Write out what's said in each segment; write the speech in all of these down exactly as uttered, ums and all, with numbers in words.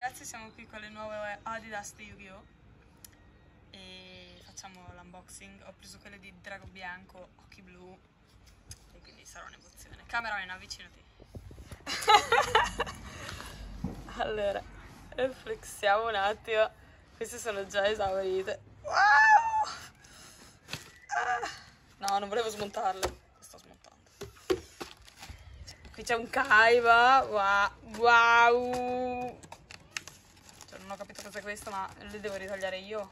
Ragazzi, siamo qui con le nuove Adidas di Yu-Gi-Oh! E facciamo l'unboxing. Ho preso quelle di Drago Bianco, occhi blu, e quindi sarà un'emozione. Cameraman, avvicinati. Allora, riflessiamo un attimo. Queste sono già esaurite. Wow! Ah. No, non volevo smontarle. Le sto smontando. Qui c'è un Kaiba. Wow! Wow! Cioè, non ho capito cos'è questo, ma le devo ritagliare io.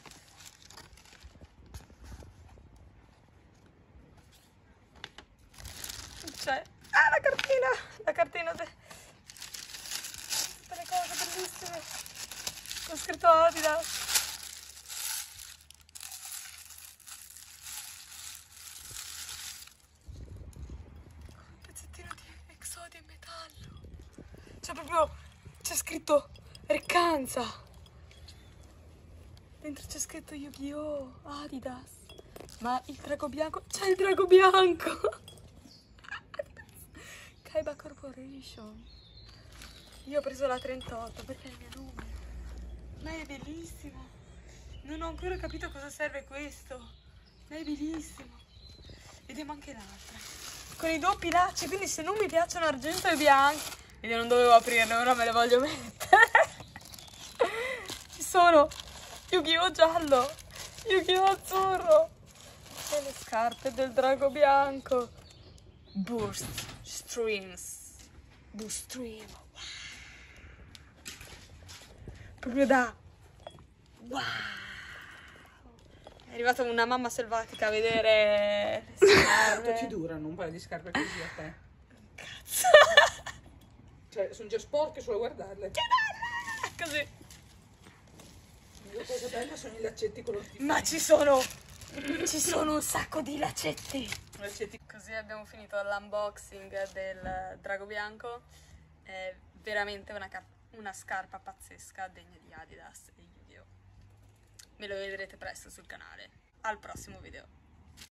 Cioè, ah, la cartina! La cartina de... delle cose bellissime. Con scritto Adidas. Un pezzettino di Exodia in metallo. Cioè, proprio c'è scritto Reccanza. Dentro c'è scritto Yu-Gi-Oh! Adidas. Ma il drago bianco... C'è il drago bianco! Kaiba Corporation. Io ho preso la trentotto perché è il mio numero. Ma è bellissimo. Non ho ancora capito cosa serve questo. Ma è bellissimo. Vediamo anche l'altra. Con i doppi lacci, quindi se non mi piacciono argento e bianco... Io non dovevo aprirle, ora me le voglio mettere. Ci sono Yu-Gi-Oh! Giallo, Yu-Gi-Oh! Azzurro e le scarpe del drago bianco. Burst Streams. Burst Stream. Wow. Proprio da wow. È arrivata una mamma selvatica a vedere le scarpe. Quanto ti durano un paio di scarpe così a te? Cazzo. Cioè, sono già sporche solo a guardarle. Che bella! Così. La cosa bella sono i laccetti color tifo. Ma ci sono, ci sono un sacco di laccetti. Laccetti. Così abbiamo finito l'unboxing del drago bianco. È veramente una, una scarpa pazzesca, degna di Adidas e Yu-Gi-Oh! Me lo vedrete presto sul canale. Al prossimo video.